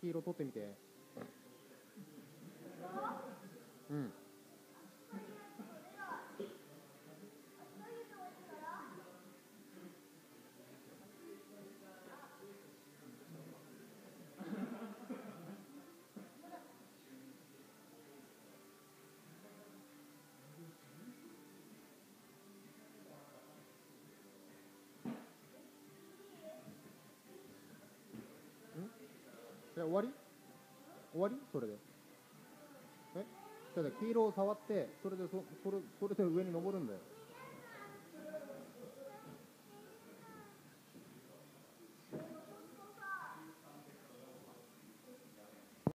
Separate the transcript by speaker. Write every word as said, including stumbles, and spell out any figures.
Speaker 1: 黄色取ってみて。うん。え、終わり終わりそれで。え、だって黄色を触って、それでそ、それ、それで上に登るんだよ。